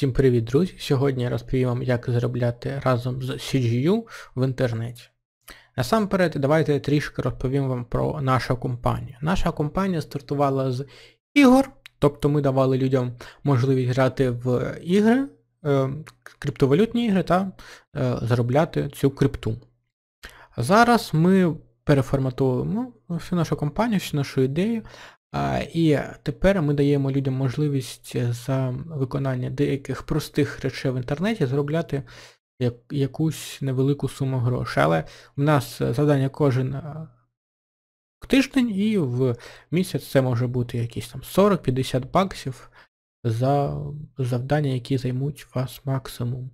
Всім привіт, друзі! Сьогодні я розповім вам, як заробляти разом з CGU в інтернеті. Насамперед, давайте трішки розповім вам про нашу компанію. Наша компанія стартувала з ігор, тобто ми давали людям можливість грати в ігри, криптовалютні ігри та заробляти цю крипту. Зараз ми переформатуємо всю нашу компанію, всю нашу ідею. І тепер ми даємо людям можливість за виконання деяких простих речей в інтернеті заробляти якусь невелику суму грошей. Але в нас завдання кожен тиждень, і в місяць це може бути якісь там 40-50 баксів за завдання, які займуть вас максимум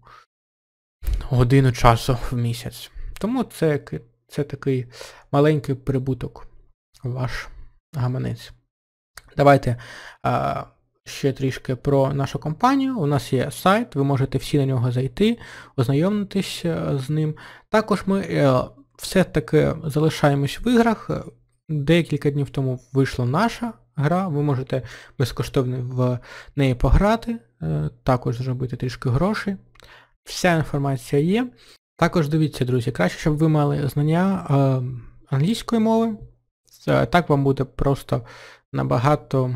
годину часу в місяць. Тому це такий маленький прибуток в ваш гаманець. Давайте ще трішки про нашу компанію. У нас є сайт, ви можете всі на нього зайти, ознайомитись з ним. Також ми все-таки залишаємось в іграх. Декілька днів тому вийшла наша гра, ви можете безкоштовно в неї пограти, також зробити трішки грошей. Вся інформація є. Також дивіться, друзі, краще, щоб ви мали знання англійської мови. Так вам буде просто набагато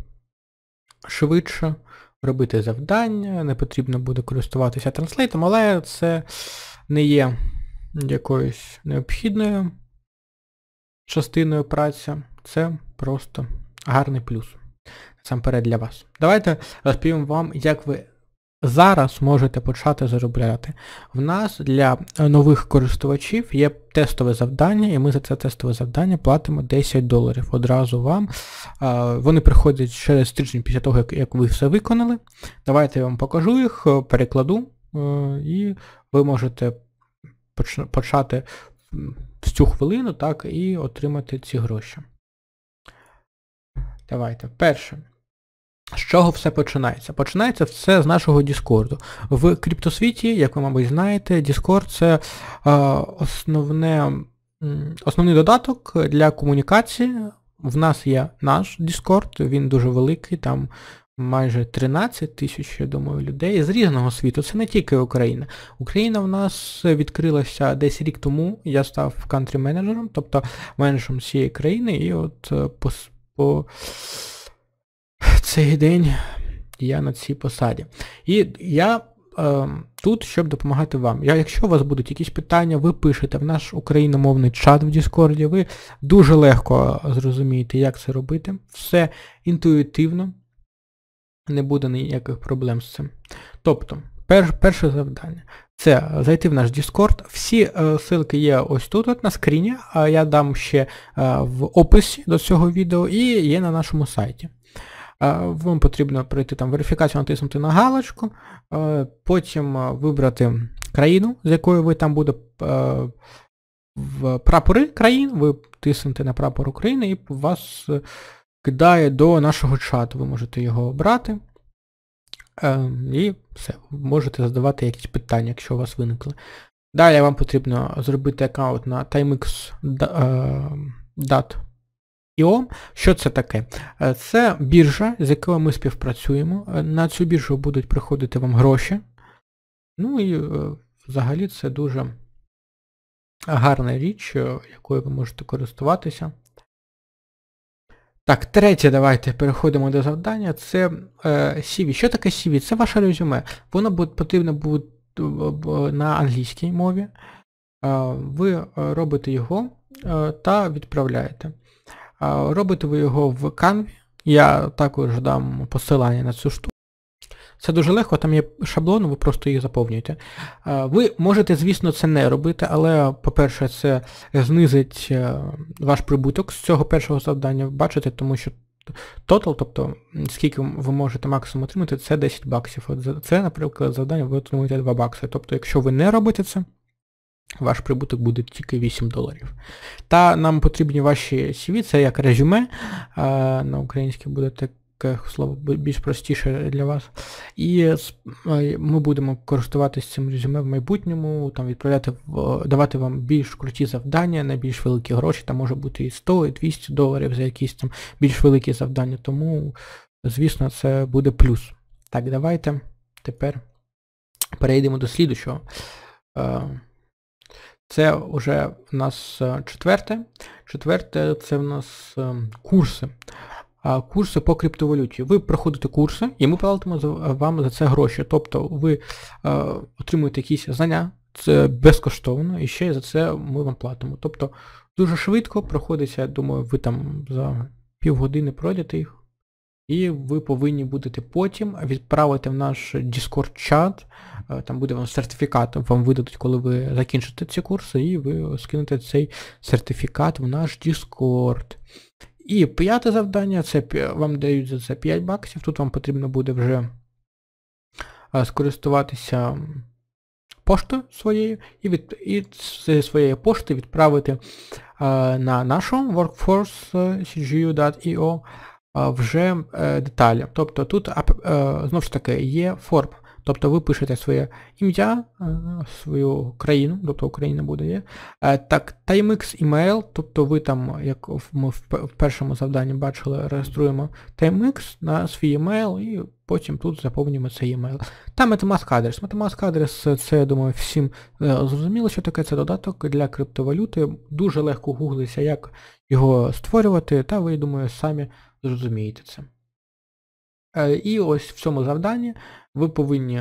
швидше робити завдання, не потрібно буде користуватися транслейтом, але це не є якоюсь необхідною частиною праці, це просто гарний плюс, насамперед для вас. Давайте розповім вам, як ви зараз можете почати заробляти. В нас для нових користувачів є тестове завдання, і ми за це тестове завдання платимо $10 одразу вам. Вони приходять через тиждень після того, як ви все виконали. Давайте я вам покажу їх, перекладу, і ви можете почати з цю хвилину, так, і отримати ці гроші. Давайте. Перше. З чого все починається? Починається все з нашого Discord. В криптосвіті, як ви, мабуть, знаєте, Discord – це основний додаток для комунікації. В нас є наш Discord, він дуже великий, там майже 13 тисяч, я думаю, людей з різного світу. Це не тільки Україна. Україна в нас відкрилася десь рік тому, я став кантрі-менеджером, тобто менеджером всієї країни, і от по цей день я на цій посаді. І я тут, щоб допомагати вам. Якщо у вас будуть якісь питання, ви пишете в наш україномовний чат в Discord, ви дуже легко зрозумієте, як це робити. Все інтуїтивно, не буде ніяких проблем з цим. Тобто, перше завдання – це зайти в наш Discord. Всі ссылки є ось тут, от на скріні, а я дам ще в описі до цього відео і є на нашому сайті. Вам потрібно пройти там верифікацію, натиснути на галочку, потім вибрати країну, з якою ви там буде в прапори країн, ви тиснете на прапор України і вас кидає до нашого чату. Ви можете його обрати і все, можете задавати якісь питання, якщо у вас виникли. Далі вам потрібно зробити аккаунт на timex.io. Що це таке? Це біржа, з якою ми співпрацюємо. На цю біржу будуть приходити вам гроші. Ну і взагалі це дуже гарна річ, якою ви можете користуватися. Так, третє, давайте переходимо до завдання. Це CV. Що таке CV? Це ваше резюме. Воно потрібно буде на англійській мові. Ви робите його та відправляєте. Робите ви його в Canva, я також дам посилання на цю штуку. Це дуже легко, там є шаблон, ви просто їх заповнюєте. Ви можете, звісно, це не робити, але, по-перше, це знизить ваш прибуток з цього першого завдання, бачите, тому що total, тобто скільки ви можете максимум отримати, це 10 баксів. От це, наприклад, завдання ви отримуєте 2 бакси. Тобто, якщо ви не робите це, ваш прибуток буде тільки $8. Та нам потрібні ваші CV, це як резюме, на українській буде таке слово більш простіше для вас. І ми будемо користуватися цим резюме в майбутньому, там давати вам більш круті завдання на більш великі гроші, там може бути і $100, і $200 за якісь там більш великі завдання, тому, звісно, це буде плюс. Так, давайте тепер перейдемо до слідущого. Це вже в нас четверте. Четверте – це в нас курси. Курси по криптовалюті. Ви проходите курси, і ми платимо вам за це гроші. Тобто ви отримуєте якісь знання, це безкоштовно, і ще й за це ми вам платимо. Тобто дуже швидко проходиться, я думаю, ви там за півгодини пройдете їх, і ви повинні будете потім відправити в наш Discord-чат, там буде вам сертифікат, вам видадуть, коли ви закінчите ці курси, і ви скинете цей сертифікат в наш Discord. І п'яте завдання, це вам дають за це 5 баксів, тут вам потрібно буде вже скористуватися поштою своєю, і з своєї пошти відправити на нашу workforce.cgu.io вже деталі. Тобто тут, знову ж таки, є форма. Тобто ви пишете своє ім'я, свою країну, тобто Україна буде є. Так, TimeX email, тобто ви там, як ми в першому завданні бачили, реєструємо TimeX на свій емейл і потім тут заповнюємо цей емейл. Та Metamask адрес. Metamask адрес, це, я думаю, всім зрозуміло, що таке, це додаток для криптовалюти. Дуже легко гуглиться, як його створювати, та ви, думаю, самі зрозумієте це. І ось в цьому завданні ви повинні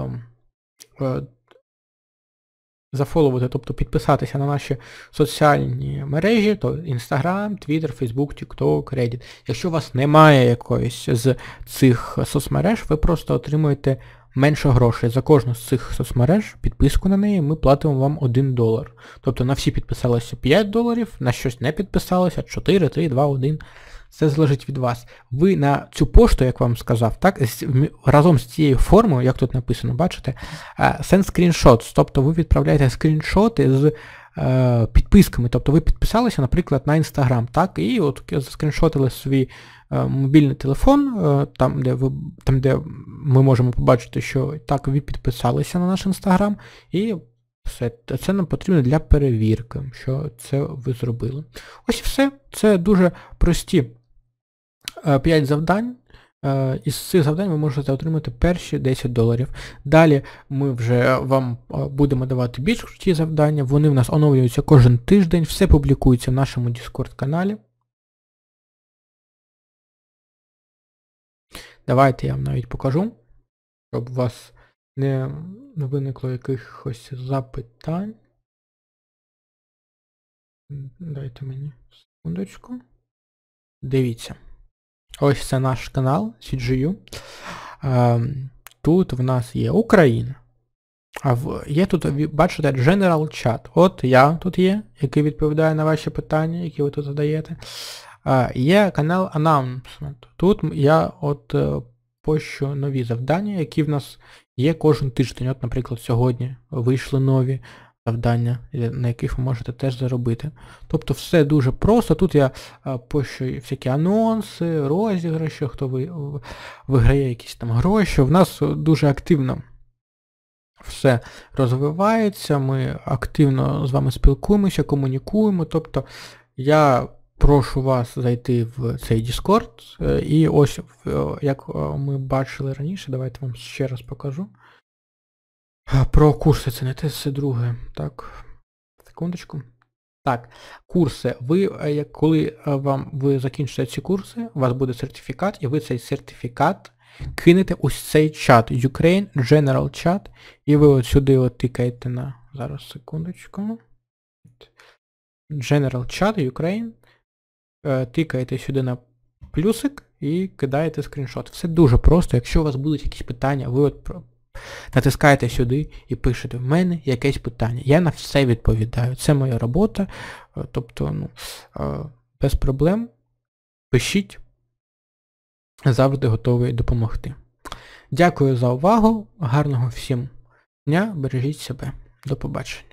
зафоловувати, тобто підписатися на наші соціальні мережі, то Instagram, Twitter, Facebook, TikTok, Reddit. Якщо у вас немає якоїсь з цих соцмереж, ви просто отримуєте менше грошей. За кожну з цих соцмереж, підписку на неї, ми платимо вам $1. Тобто на всі підписалося $5, на щось не підписалося 4, 3, 2, 1. Це залежить від вас. Ви на цю пошту, як вам сказав, так, разом з цією формою, як тут написано, бачите, send screenshots, тобто ви відправляєте скріншоти з підписками, тобто ви підписалися, наприклад, на Instagram, так, і от заскріншотили свій мобільний телефон, там, де ми можемо побачити, що так, ви підписалися на наш Instagram, і все, це нам потрібно для перевірки, що це ви зробили. Ось і все, це дуже прості 5 завдань. Із цих завдань ви можете отримати перші $10. Далі ми вже вам будемо давати більш круті завдання, вони в нас оновлюються кожен тиждень, все публікується в нашому Discord-каналі. Давайте я вам навіть покажу, щоб у вас не виникло якихось запитань. Дайте мені секундочку. Дивіться. Ось це наш канал CGU. Тут в нас є Україна. Є тут, бачите, General Chat. От я тут є, який відповідає на ваші питання, які ви тут задаєте. Є канал Announcement. Тут я от пощу нові завдання, які в нас є кожен тиждень. От, наприклад, сьогодні вийшли нові завдання, на яких ви можете теж заробити. Тобто все дуже просто. Тут я пощу всякі анонси, розіграші, хто виграє якісь там гроші. В нас дуже активно все розвивається, ми активно з вами спілкуємося, комунікуємо. Тобто я прошу вас зайти в цей Discord. І ось, як ми бачили раніше, давайте вам ще раз покажу. Про курси, це не те, це друге. Так, секундочку. Так, курси. Коли ви закінчите ці курси, у вас буде сертифікат, і ви цей сертифікат кинете ось цей чат, Ukraine General Chat, і ви от сюди от тикаєте на, зараз, секундочку. General Chat, Ukraine, тикаєте сюди на плюсик і кидаєте скріншот. Все дуже просто. Якщо у вас будуть якісь питання, ви от натискаєте сюди і пишете: в мене якесь питання. Я на все відповідаю. Це моя робота. Тобто, без проблем. Пишіть. Завжди готовий допомогти. Дякую за увагу. Гарного всім дня. Бережіть себе. До побачення.